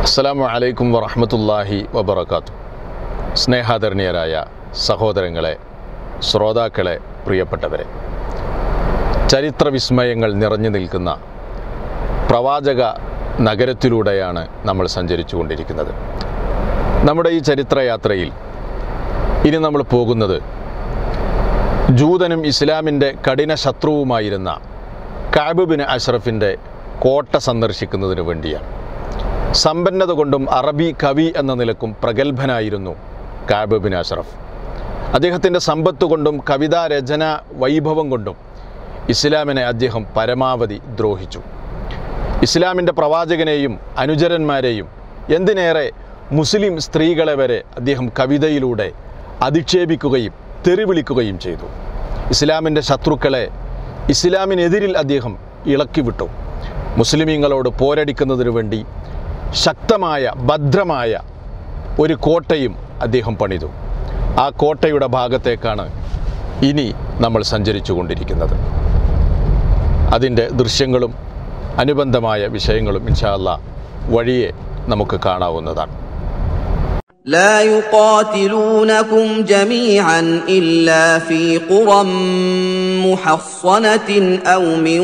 അസ്സലാമു അലൈക്കും വറഹ്മത്തുള്ളാഹി വബറകാതുഹു. സ്നേഹാദരണീയരായ സഹോദരങ്ങളെ, ശ്രോതാക്കളെ, പ്രിയപ്പെട്ടവരെ, ചരിത്ര വിസ്മയങ്ങൾ നിറഞ്ഞു നിൽക്കുന്ന പ്രവാചക നഗരത്തിലൂടെയാണ് നമ്മൾ സഞ്ചരിച്ചു കൊണ്ടിരിക്കുന്നത്. നമ്മുടെ ഈ ചരിത്രയാത്രയിൽ ഇനി നമ്മൾ പോകുന്നത് ജൂതനും ഇസ്ലാമിൻ്റെ കഠിന ശത്രുവുമായിരുന്ന കഅബ് ബിൻ അഷ്റഫിൻ്റെ കോട്ട സന്ദർശിക്കുന്നതിന് വേണ്ടിയാണ്. സമ്പന്നത കൊണ്ടും അറബി കവി എന്ന നിലക്കും പ്രഗത്ഭനായിരുന്നു കഅബ് ബിൻ അഷ്റഫ്. അദ്ദേഹത്തിൻ്റെ സമ്പത്ത് കൊണ്ടും കവിതാ രചന വൈഭവം കൊണ്ടും ഇസ്ലാമിനെ അദ്ദേഹം പരമാവധി ദ്രോഹിച്ചു. ഇസ്ലാമിൻ്റെ പ്രവാചകനെയും അനുചരന്മാരെയും, എന്തിനേറെ മുസ്ലിം സ്ത്രീകളെ വരെ അദ്ദേഹം കവിതയിലൂടെ അധിക്ഷേപിക്കുകയും തെറിവിളിക്കുകയും ചെയ്തു. ഇസ്ലാമിൻ്റെ ശത്രുക്കളെ ഇസ്ലാമിനെതിരിൽ അദ്ദേഹം ഇളക്കിവിട്ടു. മുസ്ലിമീങ്ങളോട് പോരടിക്കുന്നതിനു വേണ്ടി ശക്തമായ ഭദ്രമായ ഒരു കോട്ടയും അദ്ദേഹം പണിതു. ആ കോട്ടയുടെ ഭാഗത്തേക്കാണ് ഇനി നമ്മൾ സഞ്ചരിച്ചു കൊണ്ടിരിക്കുന്നത്. അതിൻ്റെ ദൃശ്യങ്ങളും അനുബന്ധമായ വിഷയങ്ങളും ഇൻഷാ അല്ലാഹ് വഴിയെ നമുക്ക് കാണാവുന്നതാണ്. لا يقاتلونكم جميعا إلا في قرى محصنة أو من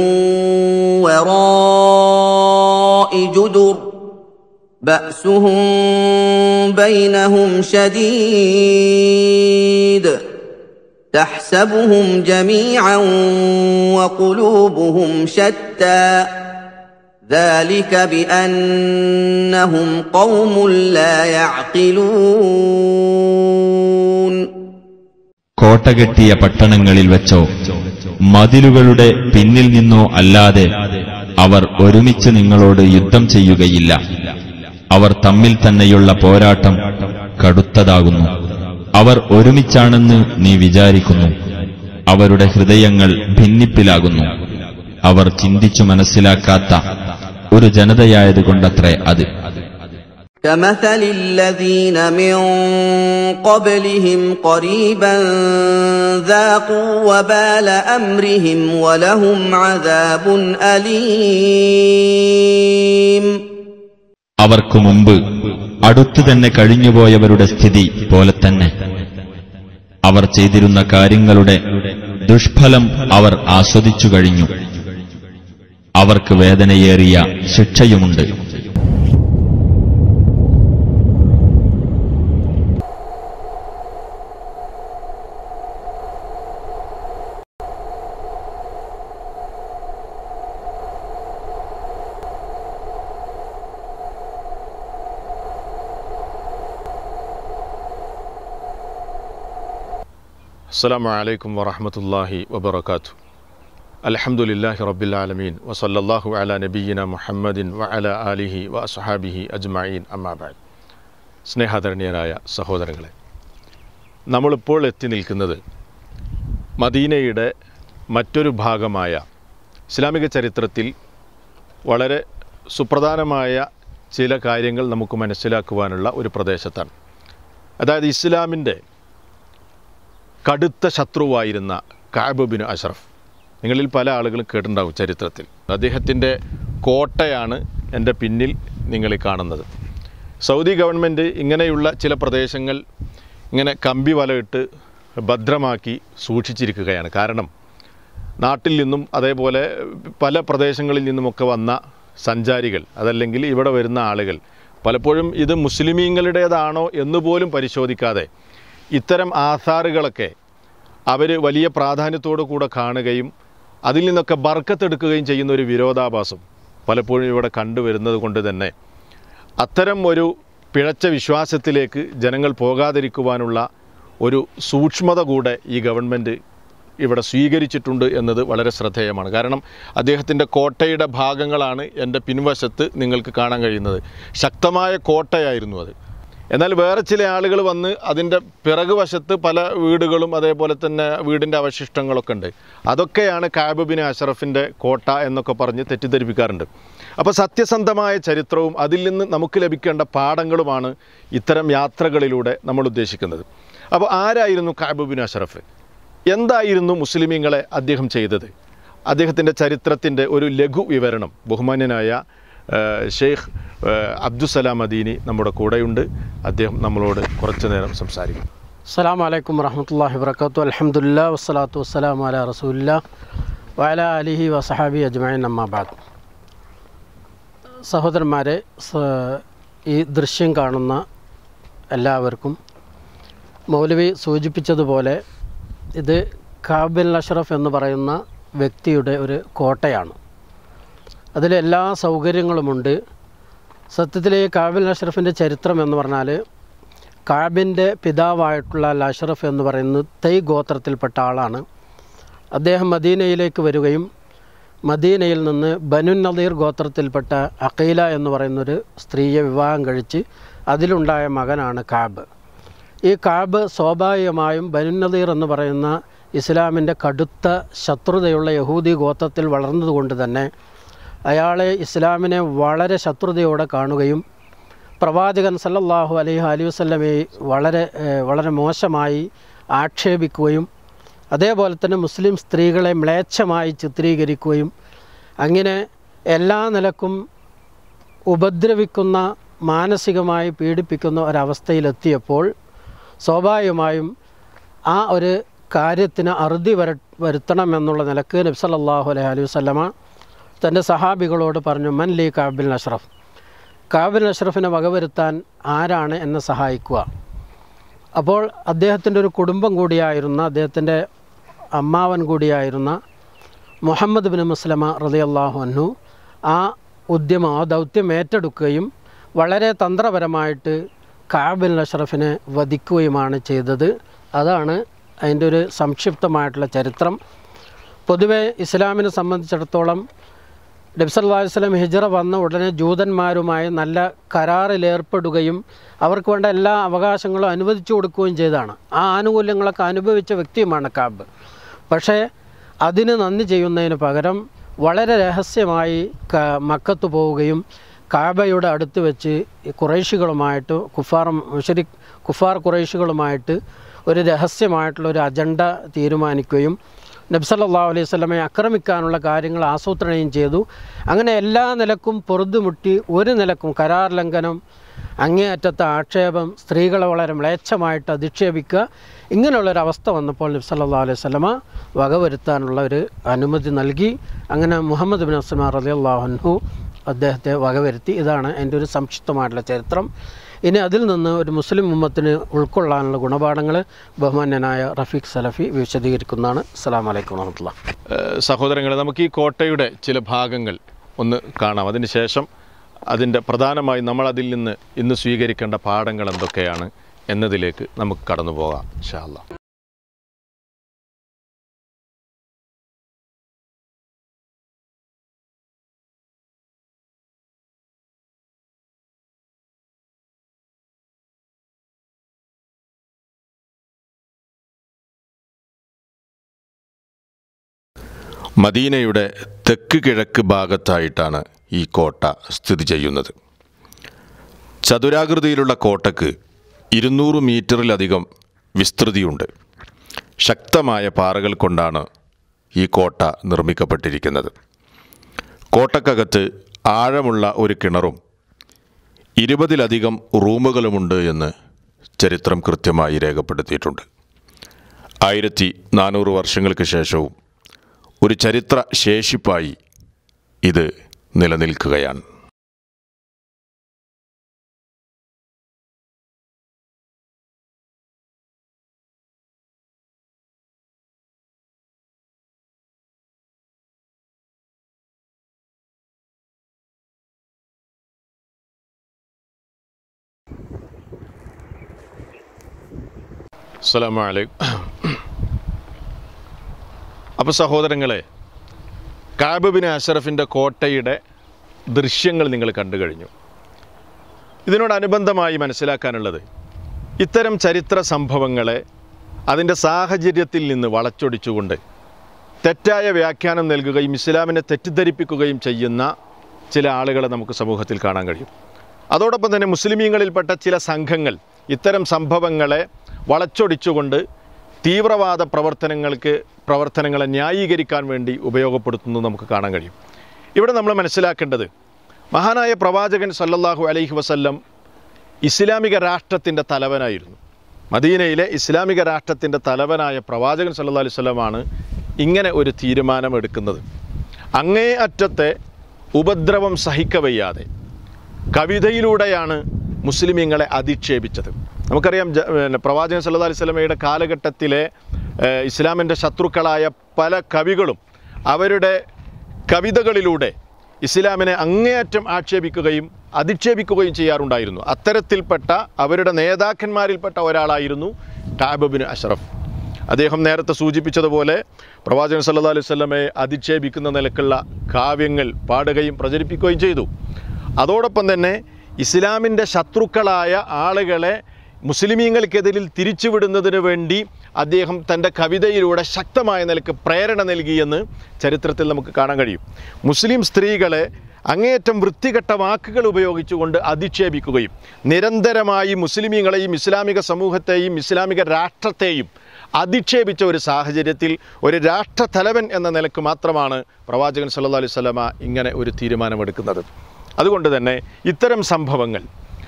وراء جدر بأسهم بينهم شديد تحسبهم جميعا وقلوبهم شتى ذلك بأنهم قوم لا يعقلون. കോട്ടകെട്ടിയ പട്ടണങ്ങളിൽ വെച്ചോ മതിലുകളുടെ പിന്നിൽ നിന്നോ അല്ലാതെ അവർ ഒരുമിച്ച് നിങ്ങളോട് യുദ്ധം ചെയ്യുകയില്ല. അവർ തമ്മിൽ തന്നെയുള്ള പോരാട്ടം കടുത്തതാകുന്നു. അവർ ഒരുമിച്ചാണെന്ന് നീ വിചാരിക്കുന്നു. അവരുടെ ഹൃദയങ്ങൾ ഭിന്നിപ്പിലാകുന്നു. അവർ ചിന്തിച്ചു മനസ്സിലാക്കാത്ത ഒരു ജനതയായതുകൊണ്ടത്രേ അത്. كمثل الذين من قبلهم قريبا ذاقوا وبال أمرهم ولهم عذاب أليم. അവർക്കു മുമ്പ് അടുത്തു തന്നെ കഴിഞ്ഞുപോയവരുടെ സ്ഥിതി പോലെ തന്നെ അവർ ചെയ്തിരുന്ന കാര്യങ്ങളുടെ ദുഷ്ഫലം അവർ ആസ്വദിച്ചു കഴിഞ്ഞു. അവർക്ക് വേദനയേറിയ ശിക്ഷയുമുണ്ട്. അസ്സലാമു അലൈക്കും വറഹ്മത്തുള്ളാഹി വബറകാതുഹു. അൽഹംദുലില്ലാഹി റബ്ബിൽ ആലമീൻ വസല്ലല്ലാഹു അലാ നബിയ്യിന മുഹമ്മദിൻ വഅലാ ആലിഹി വഅസ്ഹാബിഹി അജ്മഈൻ അമ്മാ ബഅദ്. സ്നേഹാദരണീയരായ സഹോദരങ്ങളെ, നമ്മളിപ്പോൾ എത്തി നിൽക്കുന്നത് മദീനയുടെ മറ്റൊരു ഭാഗമായ ഇസ്ലാമിക ചരിത്രത്തിൽ വളരെ സുപ്രധാനമായ ചില കാര്യങ്ങൾ നമുക്ക് മനസ്സിലാക്കുവാനുള്ള ഒരു പ്രദേശത്താണ്. അതായത് ഇസ്ലാമിൻ്റെ കടുത്ത ശത്രുവായിരുന്ന കഅബ് ബിൻ അഷ്റഫ്. നിങ്ങളിൽ പല ആളുകളും കേട്ടിട്ടുണ്ടാകും ചരിത്രത്തിൽ. അദ്ദേഹത്തിൻ്റെ കോട്ടയാണ് എൻ്റെ പിന്നിൽ നിങ്ങൾ കാണുന്നത്. സൗദി ഗവൺമെൻറ് ഇങ്ങനെയുള്ള ചില പ്രദേശങ്ങൾ ഇങ്ങനെ കമ്പി വലയിട്ട് ഭദ്രമാക്കി സൂക്ഷിച്ചിരിക്കുകയാണ്. കാരണം നാട്ടിൽ നിന്നും അതേപോലെ പല പ്രദേശങ്ങളിൽ നിന്നുമൊക്കെ വന്ന സഞ്ചാരികൾ, അതല്ലെങ്കിൽ ഇവിടെ വരുന്ന ആളുകൾ പലപ്പോഴും ഇത് മുസ്ലിമീങ്ങളുടേതാണോ എന്നുപോലും പരിശോധിക്കാതെ ഇത്തരം ആധാറുകളൊക്കെ അവർ വലിയ പ്രാധാന്യത്തോടു കൂടെ കാണുകയും അതിൽ നിന്നൊക്കെ ബർക്കത്തെടുക്കുകയും ചെയ്യുന്ന ഒരു വിരോധാഭാസം പലപ്പോഴും ഇവിടെ കണ്ടുവരുന്നത് കൊണ്ട് തന്നെ അത്തരം ഒരു പിഴച്ച വിശ്വാസത്തിലേക്ക് ജനങ്ങൾ പോകാതിരിക്കുവാനുള്ള ഒരു സൂക്ഷ്മത കൂടെ ഈ ഗവൺമെൻറ് ഇവിടെ സ്വീകരിച്ചിട്ടുണ്ട് എന്നത് വളരെ ശ്രദ്ധേയമാണ്. കാരണം അദ്ദേഹത്തിൻ്റെ കോട്ടയുടെ ഭാഗങ്ങളാണ് എൻ്റെ പിൻവശത്ത് നിങ്ങൾക്ക് കാണാൻ കഴിയുന്നത്. ശക്തമായ കോട്ടയായിരുന്നു അത്. എന്നാൽ വേറെ ചില ആളുകൾ വന്ന് അതിൻ്റെ പിറകു വശത്ത് പല വീടുകളും അതേപോലെ തന്നെ വീടിൻ്റെ അവശിഷ്ടങ്ങളൊക്കെ ഉണ്ട്. അതൊക്കെയാണ് കഅബ് ബിൻ അഷ്റഫിൻ്റെ കോട്ട എന്നൊക്കെ പറഞ്ഞ് തെറ്റിദ്ധരിപ്പിക്കാറുണ്ട്. അപ്പോൾ സത്യസന്ധമായ ചരിത്രവും അതിൽ നിന്ന് നമുക്ക് ലഭിക്കേണ്ട പാഠങ്ങളുമാണ് ഇത്തരം യാത്രകളിലൂടെ നമ്മൾ ഉദ്ദേശിക്കുന്നത്. അപ്പോൾ ആരായിരുന്നു കഅബ് ബിൻ അഷ്റഫ്? എന്തായിരുന്നു മുസ്ലിമീങ്ങളെ അദ്ദേഹം ചെയ്തത്? അദ്ദേഹത്തിൻ്റെ ചരിത്രത്തിൻ്റെ ഒരു ലഘു വിവരണം ബഹുമാന്യനായ ഷെയ്ഖ് അബ്ദുസലാം മദീനി നമ്മുടെ കൂടെയുണ്ട്. അദ്ദേഹം നമ്മളോട് കുറച്ചു നേരം സംസാരിക്കും. അസ്സലാമു അലൈക്കും വറഹ്മത്തുള്ളാഹി വബറകാതുഹു. അൽഹംദുലില്ലാഹി വസ്സലാത്തു വസ്സലാമു അലാ റസൂലില്ലാഹി വഅലാ ആലിഹി വസഹബിഹി അജ്മഈൻ. അമ്മാ ബഅദ്. സഹോദരന്മാരെ, ഈ ദൃശ്യം കാണുന്ന എല്ലാവർക്കും മൗലവി സൂചിപ്പിച്ചതുപോലെ ഇത് കഅബ് ബിൻ അഷ്റഫ് എന്ന് പറയുന്ന വ്യക്തിയുടെ ഒരു കോട്ടയാണ്. അതിലെല്ലാ സൗകര്യങ്ങളുമുണ്ട്. സത്യത്തിൽ ഈ കഅബ് ബിൻ അഷ്റഫിൻ്റെ ചരിത്രം എന്ന് പറഞ്ഞാൽ, കഅബിൻ്റെ പിതാവായിട്ടുള്ള അഷ്റഫ് എന്ന് പറയുന്നത് തൈ ഗോത്രത്തിൽപ്പെട്ട ആളാണ്. അദ്ദേഹം മദീനയിലേക്ക് വരികയും മദീനയിൽ നിന്ന് ബനു നദീർ ഗോത്രത്തിൽപ്പെട്ട അഖീല എന്ന് പറയുന്നൊരു സ്ത്രീയെ വിവാഹം കഴിച്ച് അതിലുണ്ടായ മകനാണ് കഅബ്. ഈ കഅബ് സ്വാഭാവികമായും ബനു നദീർ എന്ന് പറയുന്ന ഇസ്ലാമിൻ്റെ കടുത്ത ശത്രുതയുള്ള യഹൂദി ഗോത്രത്തിൽ വളർന്നതുകൊണ്ട് തന്നെ അയാളെ ഇസ്ലാമിനെ വളരെ ശത്രുതയോടെ കാണുകയും പ്രവാചകൻ സല്ലല്ലാഹു അലൈഹി വസല്ലമയെ വളരെ മോശമായി ആക്ഷേപിക്കുകയും അതേപോലെ തന്നെ മുസ്ലിം സ്ത്രീകളെ മ്ലേച്ഛമായി ചിത്രീകരിക്കുകയും അങ്ങനെ എല്ലാ നിലക്കും ഉപദ്രവിക്കുന്ന, മാനസികമായി പീഡിപ്പിക്കുന്ന ഒരവസ്ഥയിലെത്തിയപ്പോൾ സ്വാഭാവികമായും ആ ഒരു കാര്യത്തിന് അറുതി വരുത്തണമെന്നുള്ള നിലക്ക് നബി സല്ലല്ലാഹു അലൈഹി വസല്ലമ തൻ്റെ സഹാബികളോട് പറഞ്ഞു, മൻ ലീ കഅബ് ബിൻ അഷ്റഫ്, കഅബ് ബിൻ അഷ്റഫിനെ വകവരുത്താൻ ആരാണ് എന്നെ സഹായിക്കുക? അപ്പോൾ അദ്ദേഹത്തിൻ്റെ ഒരു കുടുംബം കൂടിയായിരുന്ന, അദ്ദേഹത്തിൻ്റെ അമ്മാവൻ കൂടിയായിരുന്ന മുഹമ്മദ് ബിൻ മുസ്ലമ റളിയല്ലാഹു അൻഹു ആ ദൗത്യം ഏറ്റെടുക്കുകയും വളരെ തന്ത്രപരമായിട്ട് കഅബ് ബിൻ അഷ്റഫിനെ വധിക്കുകയുമാണ് ചെയ്തത്. അതാണ് അതിൻ്റെ ഒരു സംക്ഷിപ്തമായിട്ടുള്ള ചരിത്രം. പൊതുവെ ഇസ്ലാമിനെ സംബന്ധിച്ചിടത്തോളം നബി സല്ലല്ലാഹു അലൈഹി വസല്ലം ഹിജ്റ വന്ന ഉടനെ ജൂതന്മാരുമായി നല്ല കരാറിലേർപ്പെടുകയും അവർക്ക് വേണ്ട എല്ലാ അവകാശങ്ങളും അനുവദിച്ചു കൊടുക്കുകയും ചെയ്തതാണ്. ആ ആനുകൂല്യങ്ങളൊക്കെ അനുഭവിച്ച വ്യക്തിയുമാണ് കഅബ്. പക്ഷേ അതിന് നന്ദി ചെയ്യുന്നതിന് പകരം വളരെ രഹസ്യമായി മക്കത്ത് പോവുകയും കഅബയുടെ അടുത്ത് വെച്ച് ഖുറൈശികളുമായിട്ട് കുഫാർ ഖുറൈശികളുമായിട്ട് ഒരു രഹസ്യമായിട്ടുള്ള ഒരു അജണ്ട തീരുമാനിക്കുകയും നബി സല്ലല്ലാഹു അലൈഹി വസല്ലമയെ ആക്രമിക്കാനുള്ള കാര്യങ്ങൾ ആസൂത്രണം ചെയ്തു. അങ്ങനെ എല്ലാ നിലക്കും പൊറുതുമുട്ടി, ഒരു നിലക്കും കരാർ ലംഘനം, അങ്ങേയറ്റത്തെ ആക്ഷേപം, സ്ത്രീകളെ വളരെ മ്ലേച്ഛമായിട്ട് അധിക്ഷേപിക്കുക, ഇങ്ങനെയുള്ളൊരവസ്ഥ വന്നപ്പോൾ നബി സല്ലല്ലാഹു അലൈഹി വസല്ലമ വകവരുത്താനുള്ള ഒരു അനുമതി നൽകി. അങ്ങനെ മുഹമ്മദ് ബിൻ മുസ്ലമ റളിയല്ലാഹു അൻഹു അദ്ദേഹത്തെ വകവരുത്തി. ഇതാണ് എൻ്റെ ഒരു സംക്ഷിപ്തമായിട്ടുള്ള ചരിത്രം. ഇനി അതിൽ നിന്ന് ഒരു മുസ്ലിം ഉമ്മത്തിന് ഉൾക്കൊള്ളാനുള്ള ഗുണപാഠങ്ങൾ ബഹുമാന്യനായ റഫീഖ് സലഫി വിശദീകരിക്കുന്നതാണ്. അസ്സലാമു അലൈക്കും വറഹ്മത്തുള്ളാഹി. സഹോദരങ്ങളെ, നമുക്ക് ഈ കോട്ടയുടെ ചില ഭാഗങ്ങൾ ഒന്ന് കാണാം. അതിനുശേഷം അതിൻ്റെ പ്രധാനമായി നമ്മൾ അതിൽ നിന്ന് ഇന്ന് സ്വീകരിക്കേണ്ട പാഠങ്ങൾ എന്തൊക്കെയാണ് എന്നതിലേക്ക് നമുക്ക് കടന്നു പോകാം ഇൻഷാ അല്ലാഹ്. മദീനയുടെ തെക്ക് കിഴക്ക് ഭാഗത്തായിട്ടാണ് ഈ കോട്ട സ്ഥിതി ചെയ്യുന്നത്. ചതുരാകൃതിയിലുള്ള കോട്ടയ്ക്ക് 200 മീറ്ററിലധികം വിസ്തൃതിയുണ്ട്. ശക്തമായ പാറകൾ കൊണ്ടാണ് ഈ കോട്ട നിർമ്മിക്കപ്പെട്ടിരിക്കുന്നത്. കോട്ടക്കകത്ത് ആഴമുള്ള ഒരു കിണറും 20ലധികം റൂമുകളുമുണ്ട് എന്ന് ചരിത്രം കൃത്യമായി രേഖപ്പെടുത്തിയിട്ടുണ്ട്. 1400 വർഷങ്ങൾക്ക് ശേഷവും ഒരു ചരിത്ര ശേഷിപ്പായി ഇത് നിലനിൽക്കുകയാണ്. അസ്സലാമു അലൈക്കും. അപ്പോൾ സഹോദരങ്ങളെ, കഅബ് ബിൻ അഷ്റഫിൻ്റെ കോട്ടയുടെ ദൃശ്യങ്ങൾ നിങ്ങൾ കണ്ടു കഴിഞ്ഞു. ഇതിനോടനുബന്ധമായി മനസ്സിലാക്കാനുള്ളത്, ഇത്തരം ചരിത്ര സംഭവങ്ങളെ അതിൻ്റെ സാഹചര്യത്തിൽ നിന്ന് വളച്ചൊടിച്ചുകൊണ്ട് തെറ്റായ വ്യാഖ്യാനം നൽകുകയും ഇസ്ലാമിനെ തെറ്റിദ്ധരിപ്പിക്കുകയും ചെയ്യുന്ന ചില ആളുകളെ നമുക്ക് സമൂഹത്തിൽ കാണാൻ കഴിയും. അതോടൊപ്പം തന്നെ മുസ്ലിമീങ്ങളിൽപ്പെട്ട ചില സംഘങ്ങൾ ഇത്തരം സംഭവങ്ങളെ വളച്ചൊടിച്ചുകൊണ്ട് തീവ്രവാദ പ്രവർത്തനങ്ങളെ ന്യായീകരിക്കാൻ വേണ്ടി ഉപയോഗപ്പെടുത്തുന്നത് നമുക്ക് കാണാൻ കഴിയും. ഇവിടെ നമ്മൾ മനസ്സിലാക്കേണ്ടത്, മഹാനായ പ്രവാചകൻ സല്ലല്ലാഹു അലൈഹി വസല്ലം ഇസ്ലാമിക രാഷ്ട്രത്തിൻ്റെ തലവനായിരുന്നു. മദീനയിലെ ഇസ്ലാമിക രാഷ്ട്രത്തിൻ്റെ തലവനായ പ്രവാചകൻ സല്ലല്ലാഹു അലൈഹി വസല്ലമാണ് ഇങ്ങനെ ഒരു തീരുമാനമെടുക്കുന്നത്. അങ്ങേ അറ്റത്തെ ഉപദ്രവം സഹിക്കവയ്യാതെ കവിതയിലൂടെയാണ് മുസ്ലിമീങ്ങളെ അധിക്ഷേപിച്ചത്. നമുക്കറിയാം പ്രവാചകൻ സല്ലല്ലാഹു അലൈഹി വസല്ലമയുടെ കാലഘട്ടത്തിലെ ഇസ്ലാമിൻ്റെ ശത്രുക്കളായ പല കവികളും അവരുടെ കവിതകളിലൂടെ ഇസ്ലാമിനെ അങ്ങേയറ്റം ആക്ഷേപിക്കുകയും അധിക്ഷേപിക്കുകയും ചെയ്യാറുണ്ടായിരുന്നു. അത്തരത്തിൽപ്പെട്ട അവരുടെ നേതാക്കന്മാരിൽപ്പെട്ട ഒരാളായിരുന്നു കഅബ് ബിൻ അഷ്റഫ്. അദ്ദേഹം നേരത്തെ സൂചിപ്പിച്ചതുപോലെ പ്രവാചകൻ സല്ലല്ലാഹു അലൈഹി വസല്ലമയെ അധിക്ഷേപിക്കുന്ന നിലക്കുള്ള കാവ്യങ്ങൾ പാടുകയും പ്രചരിപ്പിക്കുകയും ചെയ്തു. അതോടൊപ്പം തന്നെ ഇസ്ലാമിൻ്റെ ശത്രുക്കളായ ആളുകളെ മുസ്ലിമീങ്ങൾക്കെതിരിൽ തിരിച്ചുവിടുന്നതിന് വേണ്ടി അദ്ദേഹം തൻ്റെ കവിതയിലൂടെ ശക്തമായ നിലക്ക് പ്രേരണ നൽകിയെന്ന് ചരിത്രത്തിൽ നമുക്ക് കാണാൻ കഴിയും. മുസ്ലിം സ്ത്രീകളെ അങ്ങേയറ്റം വൃത്തികെട്ട വാക്കുകൾ ഉപയോഗിച്ചുകൊണ്ട് അധിക്ഷേപിക്കുകയും നിരന്തരമായി മുസ്ലിമീങ്ങളെയും ഇസ്ലാമിക സമൂഹത്തെയും ഇസ്ലാമിക രാഷ്ട്രത്തെയും അധിക്ഷേപിച്ച ഒരു സാഹചര്യത്തിൽ ഒരു രാഷ്ട്രതലവൻ എന്ന നിലക്ക് മാത്രമാണ് പ്രവാചകൻ സല്ലല്ലാഹു അലൈഹി വസല്ലമ ഇങ്ങനെ ഒരു തീരുമാനമെടുക്കുന്നത്. അതുകൊണ്ട് തന്നെ ഇത്തരം സംഭവങ്ങൾ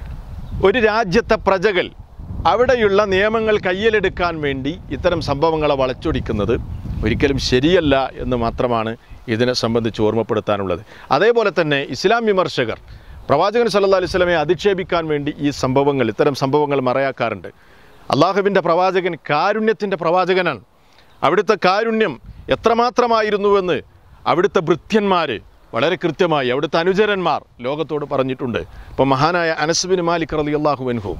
ഒരു രാജ്യത്തെ പ്രജകൾ അവിടെയുള്ള നിയമങ്ങൾ കയ്യിലെടുക്കാൻ വേണ്ടി ഇത്തരം സംഭവങ്ങളെ വളച്ചൊടിക്കുന്നത് ഒരിക്കലും ശരിയല്ല എന്ന് മാത്രമാണ് ഇതിനെ സംബന്ധിച്ച് ഓർമ്മപ്പെടുത്താനുള്ളത്. അതേപോലെ തന്നെ ഇസ്ലാം വിമർശകർ പ്രവാചകൻ സല്ലല്ലാഹു അലൈഹി വസല്ലമയെ അധിക്ഷേപിക്കാൻ വേണ്ടി ഇത്തരം സംഭവങ്ങൾ മറയാക്കാറുണ്ട്. അള്ളാഹുവിൻ്റെ പ്രവാചകൻ കാരുണ്യത്തിൻ്റെ പ്രവാചകനാണ്. അവിടുത്തെ കാരുണ്യം എത്രമാത്രമായിരുന്നുവെന്ന് അവിടുത്തെ ഭൃത്യന്മാർ വളരെ കൃത്യമായി അവിടുത്തെ അനുചരന്മാർ ലോകത്തോട് പറഞ്ഞിട്ടുണ്ട്. ഇപ്പോൾ മഹാനായ അനസ് ബിൻ മാലിക് റളിയല്ലാഹു അൻഹു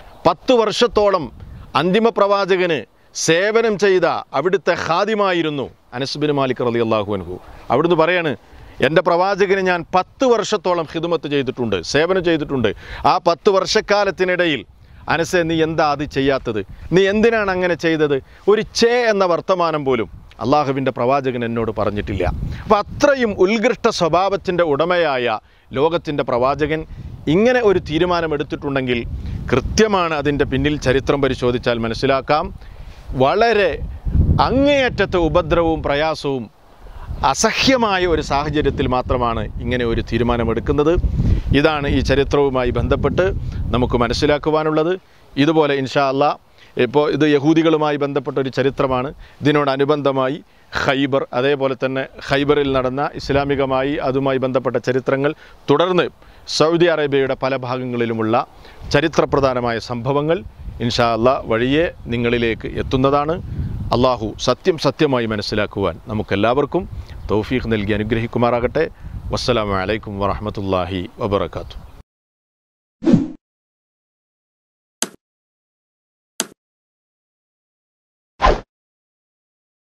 10 വർഷത്തോളം അന്തിമ പ്രവാചകന് സേവനം ചെയ്ത അവിടുത്തെ ഖാദിമായിരുന്നു അനസ് ബിൻ മാലിക് റളിയല്ലാഹു അൻഹു. അവിടുന്ന് പറയാണ്, എൻ്റെ പ്രവാചകന് ഞാൻ 10 വർഷത്തോളം ഖിദ്മത്ത് ചെയ്തിട്ടുണ്ട്, സേവനം ചെയ്തിട്ടുണ്ട്. ആ 10 വർഷക്കാലത്തിനിടയിൽ അനസെ നീ എന്താ അത് ചെയ്യാത്തത്? നീ എന്തിനാണ് അങ്ങനെ ചെയ്തത്? ഒരു ചേ എന്ന വർത്തമാനം പോലും അള്ളാഹുവിൻ്റെ പ്രവാചകൻ എന്നോട് പറഞ്ഞിട്ടില്ല. അപ്പോൾ അത്രയും ഉത്കൃഷ്ട സ്വഭാവത്തിൻ്റെ ഉടമയായ ലോകത്തിൻ്റെ പ്രവാചകൻ ഇങ്ങനെ ഒരു തീരുമാനമെടുത്തിട്ടുണ്ടെങ്കിൽ കൃത്യമാണ് അതിൻ്റെ പിന്നിൽ ചരിത്രം പരിശോധിച്ചാൽ മനസ്സിലാക്കാം. വളരെ അങ്ങേയറ്റത്തെ ഉപദ്രവവും പ്രയാസവും അസഹ്യമായ ഒരു സാഹചര്യത്തിൽ മാത്രമാണ് ഇങ്ങനെ ഒരു തീരുമാനമെടുക്കുന്നത്. ഇതാണ് ഈ ചരിത്രവുമായി ബന്ധപ്പെട്ട് നമുക്ക് മനസ്സിലാക്കുവാനുള്ളത്. ഇതുപോലെ ഇൻഷാ അല്ലാഹ് ഇപ്പോൾ ഇത് യഹൂദികളുമായി ബന്ധപ്പെട്ട ഒരു ചരിത്രമാണ്. ഇതിനോടനുബന്ധമായി ഖൈബർ, അതേപോലെ തന്നെ ഖൈബറിൽ നടന്ന ഇസ്ലാമികമായി അതുമായി ബന്ധപ്പെട്ട ചരിത്രങ്ങൾ, തുടർന്ന് സൗദി അറേബ്യയുടെ പല ഭാഗങ്ങളിലുമുള്ള ചരിത്രപ്രധാനമായ സംഭവങ്ങൾ ഇൻഷാ അല്ലാഹ് വഴിയെ നിങ്ങളിലേക്ക് എത്തുന്നതാണ്. അള്ളാഹു സത്യം സത്യമായി മനസ്സിലാക്കുവാൻ നമുക്കെല്ലാവർക്കും തൗഫീഖ് നൽകി അനുഗ്രഹിക്കുമാറാകട്ടെ. വസ്സലാമു അലൈക്കും വറഹ്മത്തുള്ളാഹി വബറകാതുഹു.